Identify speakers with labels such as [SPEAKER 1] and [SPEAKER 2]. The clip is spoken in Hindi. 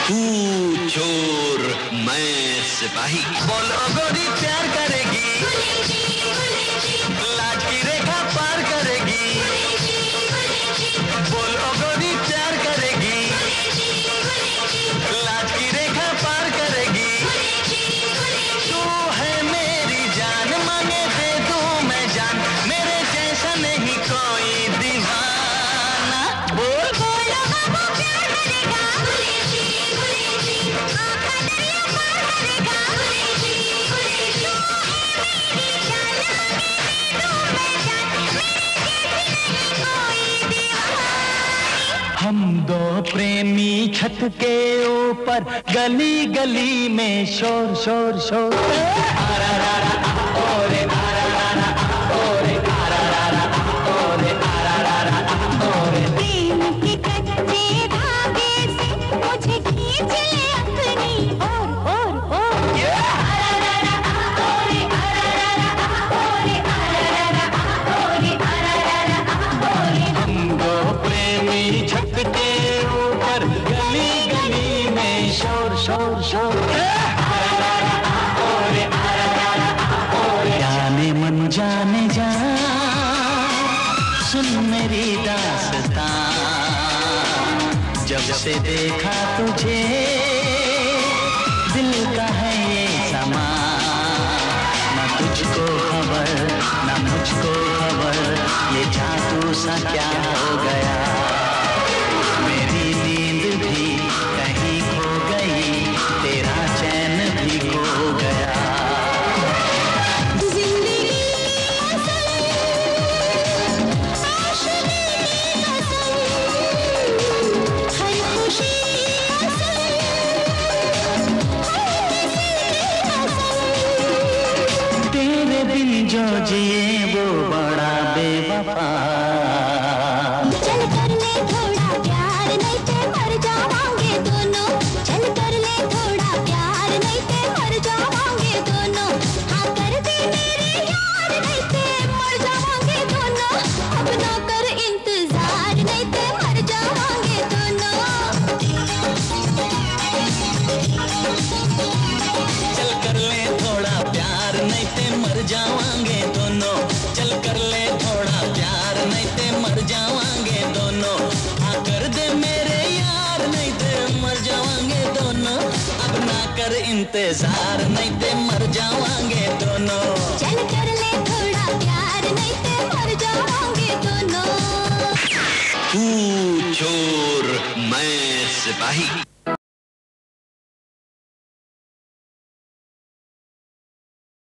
[SPEAKER 1] तू चोर मैं सिपाही। बोलो गोरी प्यार करेगी, लाज की रेखा पार करेगी। बोलो गोरी प्यार करेगी, लाज की रेखा पार करेगी। तू है मेरी जान, मांगे दे दूं मैं जान, मेरे जैसा नहीं कोई दीवाना। बोल
[SPEAKER 2] बोलो बाबू प्यार करेगा, आँखा दरिया पार करेगा। तू है मेरी जान, मांगे दे दूं मैं जान, मेरे जैसी नहीं कोई दीवाना।
[SPEAKER 3] हम दो प्रेमी छत के ऊपर, गली गली में शोर शोर शोर।
[SPEAKER 2] प्रेम के कच्चे धागे से मुझे खींच ले अपनी ओर।
[SPEAKER 3] हम दो प्रेमी छत के ऊपर, गली गली में शोर शोर शोर। जाने जा, सुन मेरी दास्तां, जब से देखा तुझे दिल का है ये समा। न तुझको खबर न मुझको खबर, ये जादू सा क्या हो गया। मेरी नींद भी कहीं खो गई, तेरा चैन भी खो गया। जो जिए वो बड़ा बेवफा।
[SPEAKER 2] चल कर ले थोड़ा प्यार, नहीं ते मर जावांगे दोनों। चल कर ले थोड़ा प्यार, नहीं ते मर जावांगे दोनों। हाँ कर दे मेरे यार, नहीं ते मर जावांगे दोनों। अब ना कर इंतजार, नहीं ते मर जावांगे दोनों।
[SPEAKER 3] चल कर ले थोड़ा प्यार, नहीं ते मर जावांगे दोनों। चल कर ले थोड़ा प्यार, नहीं ते मर जावांगे दोनों। हाँ कर दे मेरे यार, नहीं ते मर जावांगे दोनों। अब ना कर इंतजार, नहीं ते मर जावांगे दोनों।
[SPEAKER 2] चल कर ले थोड़ा प्यार, नहीं ते मर जावांगे दोनों।
[SPEAKER 1] तू चोर मैं सिपाही।